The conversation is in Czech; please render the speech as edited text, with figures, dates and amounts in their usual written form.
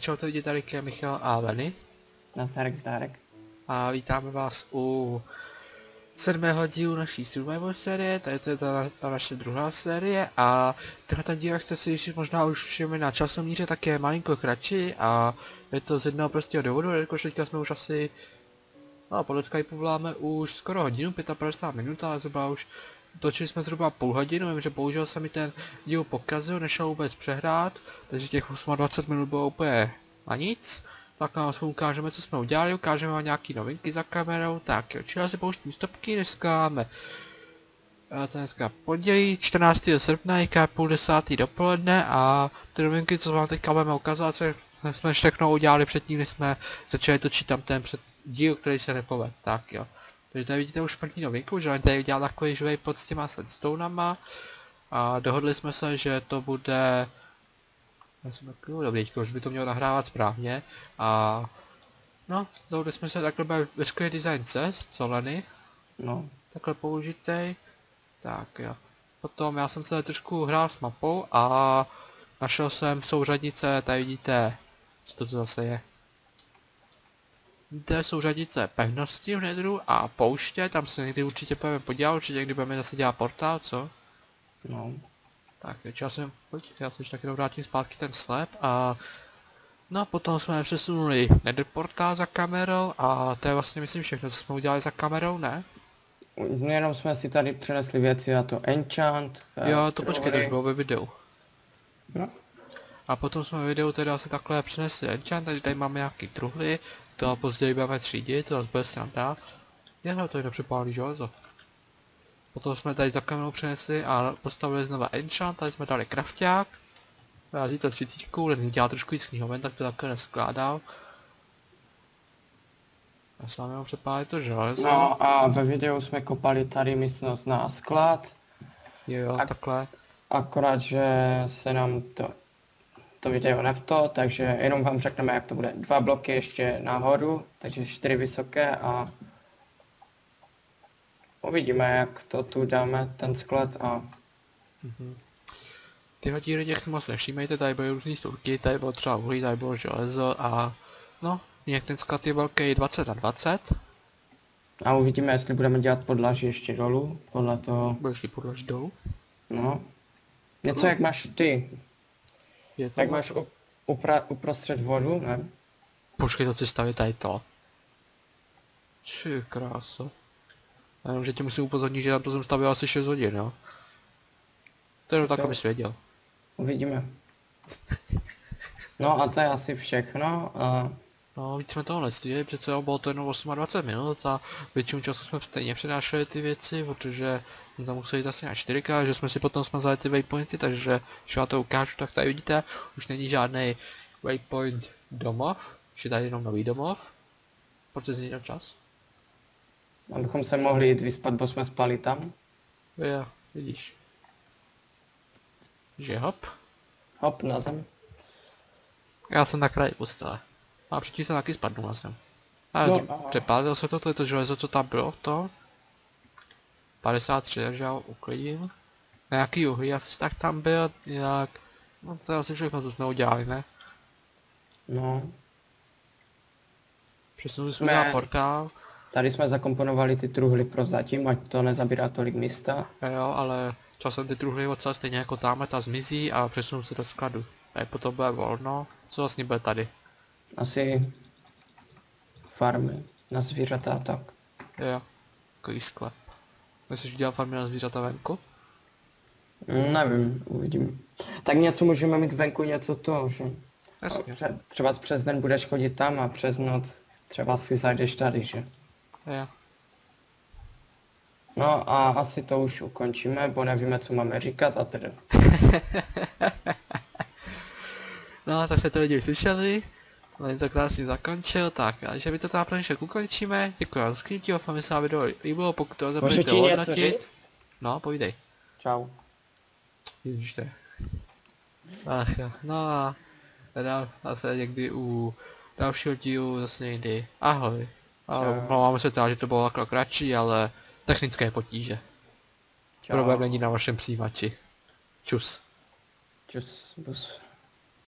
Tak čau, to vidíte, tady je Michal a Veny. Nazdárek, zdárek. A vítáme vás u 7. dílu naší Survivor série, tady to je ta naše druhá série a tenhle díl, jak jste si možná už všimli na časomíře, tak je malinko kratší a je to z jednoho prostého důvodu, jelikož teďka jsme už asi, no podle Skypeu voláme už skoro hodinu, 55 minut, ale zhruba už točili jsme zhruba půl hodinu, vím, že bohužel se mi ten díl pokazil, nešel vůbec přehrát, takže těch 28 minut bylo úplně na nic. Tak vám ukážeme, co jsme udělali, ukážeme vám nějaký novinky za kamerou, tak jo, čili si pouštím stopky, dneska máme to dneska pondělí 14. srpna, je 9:30 dopoledne a ty novinky, co vám teďka budeme ukazovat, co jsme všechno udělali předtím, než jsme začali točit tam ten díl, který se nepovedl, tak jo. Takže tady vidíte už první novinku, že tady udělal takový živej pod s těma sandstoneama a dohodli jsme se, že to bude dobrý, už by to mělo nahrávat správně a no, dohodli jsme se, takhle bude veškerý design cest, coleny, No. takhle použitej, tak jo. Potom já jsem se trošku hrál s mapou a našel jsem souřadnice, tady vidíte, co to zase je. Vidíte souřadnice pevnosti v nedru a pouště, tam se někdy určitě budeme podívat, určitě někdy budeme zase dělat portál, co? No. Tak, já se taky vrátím zpátky ten slep a no potom jsme přesunuli nether portál za kamerou a to je vlastně myslím všechno, co jsme udělali za kamerou, ne? Jenom jsme si tady přenesli věci a to enchant. Jo, to počkej, to už bylo ve videu. No. A potom jsme ve videu teda asi takhle přenesli enchant, takže tady máme nějaký truhly, to později budeme třídit, to bude sranda. Jo, to je nepřepálí železo. Potom jsme tady za kamerou přenesli a postavili znova enchant, tady jsme dali krafťák. Rází to 30, ten dělá trošku víc knihoven, tak to takhle neskládal. Já sám jenom přepálil to železo. No a ve videu jsme kopali tady místnost na sklad. Jo, takhle. Akorát, že se nám to video nevto, takže jenom vám řekneme, jak to bude. 2 bloky ještě nahoru, takže 4 vysoké a uvidíme, jak to tu dáme, ten sklad a... Tyhle díry těch si moc nevšímejte, tady byly různý sturky, tady bylo třeba uhlí, tady bylo železo a no, nějak ten sklad je velký 20 na 20. A uvidíme, jestli budeme dělat podlaží ještě dolů, podle toho... Budeš li podlaž dolů? No. Něco jak máš ty. Je to Jak máš uprostřed vodu, ne? Počkej, to si stavit tady to. Či kráso. Jenom, že tě musím upozornit, že na to jsem stavil asi 6 hodin, jo? To jenom tak, abys věděl. Uvidíme. No a to je asi všechno. No, víc jsme toho nestihli, přece bylo to jenom 28 minut a většinu času jsme stejně přenášeli ty věci, protože jsme tam museli jít asi na 4K, že jsme si potom smazali ty waypointy, takže když vám to ukážu, tak tady vidíte, už není žádný waypoint domov, už je tady jenom nový domov. Proč jsi nedělal čas? Abychom se mohli jít vyspat, bo jsme spali tam. Jo, vidíš. Že hop. Hop, na zem. Já jsem na kraji postele. A předtím jsem taky spadnul na zem. A No, přepálil se to je to železo, co tam bylo, to. 53, takže já ho uklidím. Nějaký uhlí, asi tak tam byl, jinak... No to je asi všechno, co jsme udělali, ne? No. Přesunuli jsme na portál. Tady jsme zakomponovali ty truhly prozatím, ať to nezabírá tolik místa. Jo, ale časem ty truhly ocel stejně jako tamhle ta zmizí a přesunu se do skladu. A potom bude volno. Co vlastně bude tady? Asi... farmy na zvířata a tak. Jo, takový sklep. Myslíš udělat farmy na zvířata venku? Nevím, uvidím. Tak něco můžeme mít venku, něco to, že? Jasně. Třeba přes den budeš chodit tam a přes noc třeba si zajdeš tady, že? Jo. No a asi to už ukončíme, bo nevíme, co máme říkat a tedy. No, tak jste to lidi slyšeli. Len to krásně zakončil, tak a že by to tam pro dnešek ukončíme. Děkuji za zkrytí, doufám, že se vám video líbilo, pokud to nebudete hodnotit. No, povídej. Čau. Ježiš, to je. Ach jo, no a teda zase někdy u dalšího dílu zase někdy. Ahoj. Omlouváme se teda, že to bylo takhle kratší, ale technické potíže. Problém není na vašem přijímači. Čus. Čus, bus.